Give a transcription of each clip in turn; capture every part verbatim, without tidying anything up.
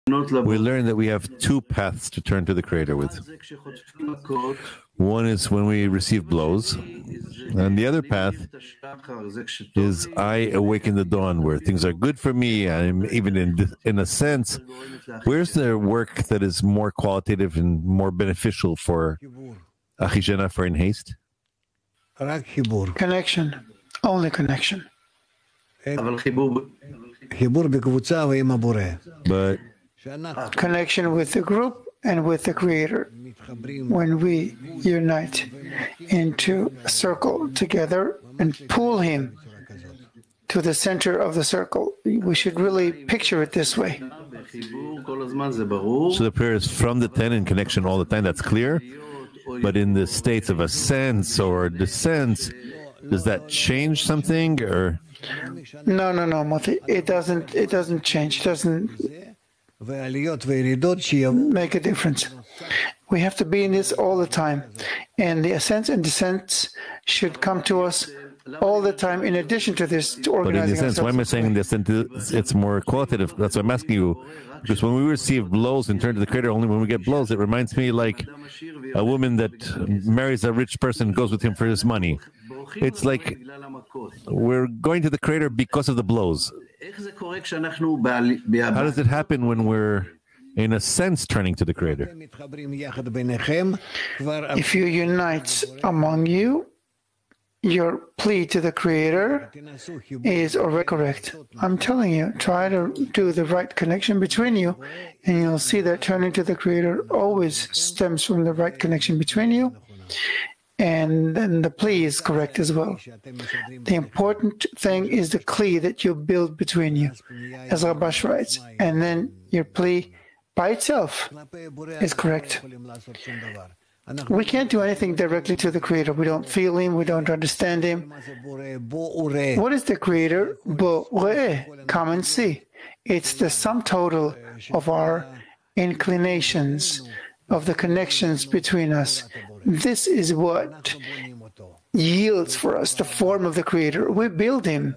we learn that we have two paths to turn to the Creator with. One is when we receive blows, and the other path is I awaken the dawn, where things are good for me. I'm even in in a sense. Where's the work that is more qualitative and more beneficial for Achishena, for in haste? Connection, only connection. But connection with the group and with the Creator. When we unite into a circle together and pull Him to the center of the circle, we should really picture it this way. So the prayer is from the ten in connection all the time, that's clear. But in the states of ascents or descents, does that change something, or? No, no, no, Moti. It doesn't. It doesn't change. It doesn't make a difference. We have to be in this all the time, and the ascents and descents should come to us all the time. In addition to this, to organizing but in the sense, why am I saying in the sense it's more qualitative? That's what I'm asking you. Because when we receive blows and turn to the Creator, only when we get blows, it reminds me like a woman that marries a rich person and goes with him for his money. It's like we're going to the Creator because of the blows. How does it happen when we're, in a sense, turning to the Creator? If you unite among you, your plea to the Creator is already correct. I'm telling you, try to do the right connection between you, and you'll see that turning to the Creator always stems from the right connection between you, and then the plea is correct as well. The important thing is the plea that you build between you, as Rabash writes, and then your plea by itself is correct. We can't do anything directly to the Creator. We don't feel Him. We don't understand Him. What is the Creator? Bo-re, come and see. It's the sum total of our inclinations, of the connections between us. This is what yields for us the form of the Creator. We build Him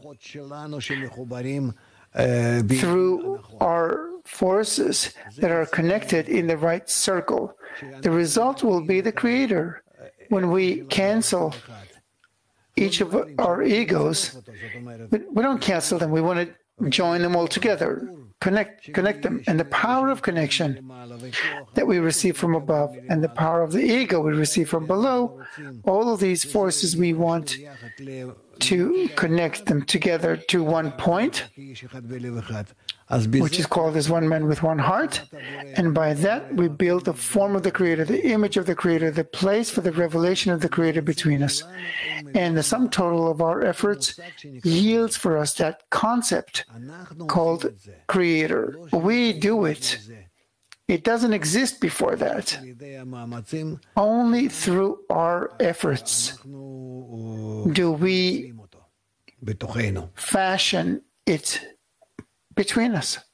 through our forces that are connected in the right circle. The result will be the Creator. When we cancel each of our egos, we don't cancel them. We want to join them all together, connect, connect them. And the power of connection that we receive from above and the power of the ego we receive from below, all of these forces we want to connect them together to one point, which is called as one man with one heart. And by that, we build the form of the Creator, the image of the Creator, the place for the revelation of the Creator between us. And the sum total of our efforts yields for us that concept called Creator. We do it. It doesn't exist before that. Only through our efforts do we fashion it between us.